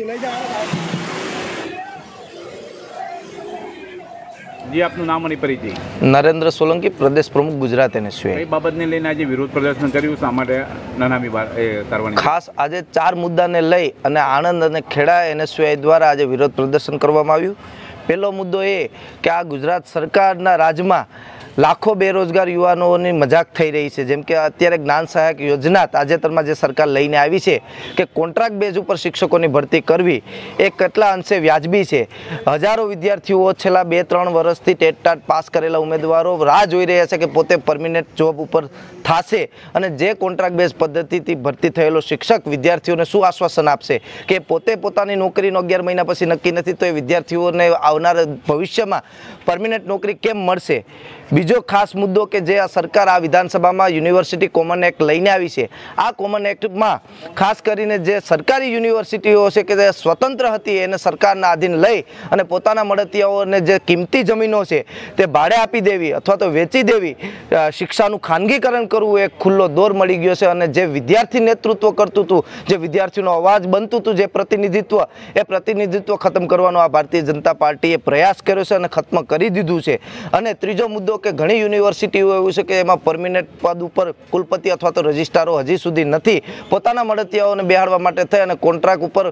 जी आपનું નામ અને પરિચય? નરેન્દ્ર સોલંકી, પ્રદેશ પ્રમુખ, ગુજરાત NSUI। કઈ બાબતને લઈને આજે વિરોધ પ્રદર્શન કર્યું, શા માટે નનામી કરવાની? ખાસ આજે 4 મુદ્દાને લઈ અને આણંદ અને ખેડા NSUI દ્વારા આજે વિરોધ પ્રદર્શન કરવામાં આવ્યું। પહેલો મુદ્દો એ કે આ ગુજરાત સરકારના રાજમાં લાખો બેરોજગાર યુવાનોની મજાક થઈ રહી છે। જેમ કે અત્યારે જ્ઞાન સહાયક યોજના તાજેતરમાં જે સરકાર લઈને આવી છે કે કોન્ટ્રાક્ટ બેઝ ઉપર શિક્ષકોની ભરતી કરવી એ કેટલા અંશે વ્યાજબી છે। હજારો વિદ્યાર્થીઓ છેલ્લા 2-3 વર્ષથી ટેટ ટાટ પાસ કરેલા ઉમેદવારો રાહ જોઈ રહ્યા છે કે પોતે પરમિનન્ટ જોબ ઉપર થશે અને જે કોન્ટ્રાક્ટ બેઝ પદ્ધતિથી ભરતી થયેલો શિક્ષક વિદ્યાર્થીઓને શું આશ્વાસન આપશે કે પોતે પોતાની નોકરીનો 11 મહિના પછી નક્કી નથી તો એ વિદ્યાર્થીઓને આવનાર ભવિષ્યમાં પરમિનન્ટ નોકરી કેમ મળશે। બીજો ખાસ મુદ્દો કે જે આ સરકાર આ વિધાનસભામાં યુનિવર્સિટી કોમન એક્ટ લઈને આવી છે, આ કોમન એક્ટમાં ખાસ કરીને જે સરકારી યુનિવર્સિટીઓ છે કે જે સ્વતંત્ર હતી એને સરકારના આધીન લઈ અને પોતાના મળતિયાઓને જે કિંમતી જમીનો છે તે ભાડે આપી દેવી અથવા તો વેચી દેવી, શિક્ષાનું ખાનગીકરણ કરવું એક ખુલ્લો દોર મળી ગયો છે અને જે વિદ્યાર્થી નેતૃત્વ કરતું હતું, જે વિદ્યાર્થીનો અવાજ બનતું હતું, જે પ્રતિનિધિત્વ, એ પ્રતિનિધિત્વ ખતમ કરવાનો આ ભારતીય જનતા પાર્ટીએ પ્રયાસ કર્યો છે અને ખત્મ કરી દીધું છે। અને ત્રીજો મુદ્દો કે ઘણી યુનિવર્સિટીઓ એવું છે કે એમાં પરમિનન્ટ પદ ઉપર કુલપતિ અથવા તો રજિસ્ટ્રારો હજી સુધી નથી, પોતાના મળતિયાઓને બેહાડવા માટે થઈ અને કોન્ટ્રાક્ટ ઉપર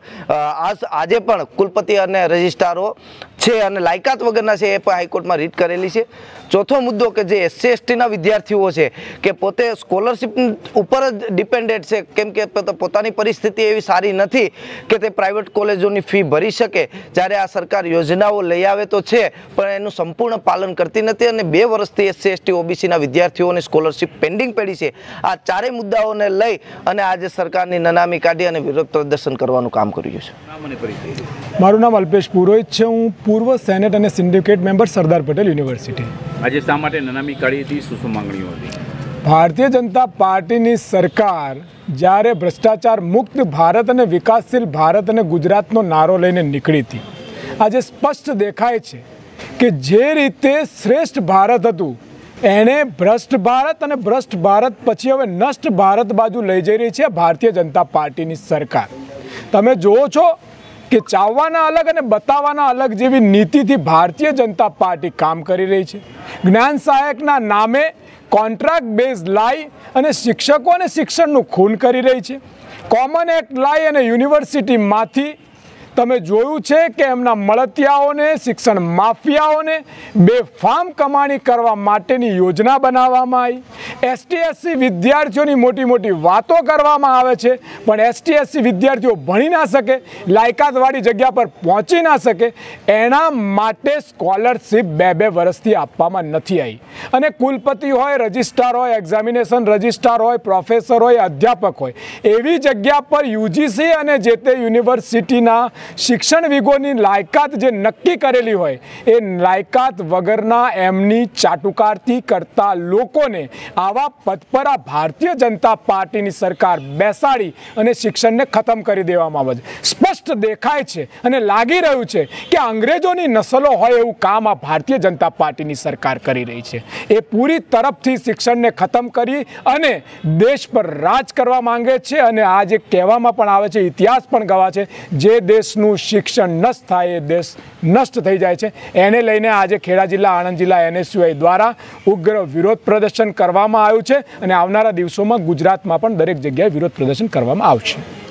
આજે પણ કુલપતિ અને રજિસ્ટ્રારો છે અને લાયકાત વગરના છે, એ પણ હાઈકોર્ટમાં રીટ કરેલી છે। ચોથો મુદ્દો કે જે SC ST ના વિદ્યાર્થીઓ છે કે પોતે સ્કોલરશિપ ઉપર જ ડિપેન્ડેન્ટ છે, કેમ કે પોતાની પરિસ્થિતિ એવી સારી નથી કે તે પ્રાઇવેટ કોલેજોની ફી ભરી શકે, જ્યારે આ સરકાર યોજનાઓ લઈ આવે તો છે પણ એનું સંપૂર્ણ પાલન કરતી નથી અને 2 વર્ષથી SC ST OBC ના વિદ્યાર્થીઓની સ્કોલરશિપ પેન્ડિંગ પડી છે। આ ચારેય મુદ્દાઓને લઈ અને આજે સરકારની નનામી કાઢી અને વિરોધ પ્રદર્શન કરવાનું કામ કર્યું છે। મારું નામ અલ્પેશ પુરોહિત છે, હું પૂર્વ સેનેટ અને syndicate member, Sardar Patel university. આજે શા માટે નનામી કાઢી હતી, શું માંગણીઓ હતી? ભારતીય જનતા પાર્ટીની સરકાર જ્યારે ભ્રષ્ટાચાર મુક્ત ભારત અને વિકાસશીલ ભારત અને ગુજરાતનો નારો લઈને નીકળી હતી, આજે સ્પષ્ટ દેખાય છે કે જે રીતે શ્રેષ્ઠ ભારત હતું એણે ભ્રષ્ટ ભારત અને ભ્રષ્ટ ભારત પછી હવે નષ્ટ ભારત બાજુ લઈ જઈ રહી છે ભારતીય જનતા પાર્ટીની સરકાર। તમે જુઓ છો કે ચાવવાના અલગ અને બતાવવાના અલગ જેવી નીતિથી ભારતીય જનતા પાર્ટી કામ કરી રહી છે। જ્ઞાન સહાયકના નામે કોન્ટ્રાક્ટ બેઝ લાઈ અને શિક્ષકો અને શિક્ષણનું ખૂન કરી રહી છે। કોમન એક્ટ લાઈ અને યુનિવર્સિટીમાંથી તમે જોયું છે કે એમના મળતિયાઓને, શિક્ષણ માફિયાઓને બેફામ કમાણી કરવા માટેની યોજના બનાવવામાં આવી। ST SC વિદ્યાર્થીઓની મોટી મોટી વાતો કરવામાં આવે છે પણ ST SC વિદ્યાર્થીઓ ભણી ના શકે, લાયકાતવાળી જગ્યા પર પહોંચી ના શકે, એના માટે સ્કોલરશિપ 2-2 વર્ષથી આપવામાં નથી આવી અને કુલપતિ હોય, રજિસ્ટ્રાર હોય, એક્ઝામિનેશન રજિસ્ટ્રાર હોય, પ્રોફેસર હોય, અધ્યાપક હોય, એવી જગ્યા પર UGC અને જે તે યુનિવર્સિટીના શિક્ષણ વિગોની લાયકાત જે નક્કી કરેલી હોય એ લાયકાત વગરના એમની ચાટુકારથી કરતા લોકોને આવા પદ પર આ ભારતીય જનતા પાર્ટીની સરકાર બેસાડી અને શિક્ષણને ખતમ કરી દેવામાં આવે છે। સ્પષ્ટ દેખાય છે અને લાગી રહ્યું છે કે અંગ્રેજોની નસલો હોય એવું કામ આ ભારતીય જનતા પાર્ટીની સરકાર કરી રહી છે। એ પૂરી તરફથી શિક્ષણને ખતમ કરી અને દેશ પર રાજ કરવા માંગે છે અને આ જે કહેવામાં પણ આવે છે, ઇતિહાસ પણ ગવા છે, જે દેશનું શિક્ષણ નષ્ટ થાય એ દેશ નષ્ટ થઈ જાય છે। એને લઈને આજે ખેડા જિલ્લા, આણંદ જિલ્લા NSUI દ્વારા ઉગ્ર વિરોધ પ્રદર્શન કરવામાં આવ્યું છે અને આવનારા દિવસોમાં ગુજરાતમાં પણ દરેક જગ્યાએ વિરોધ પ્રદર્શન કરવામાં આવશે।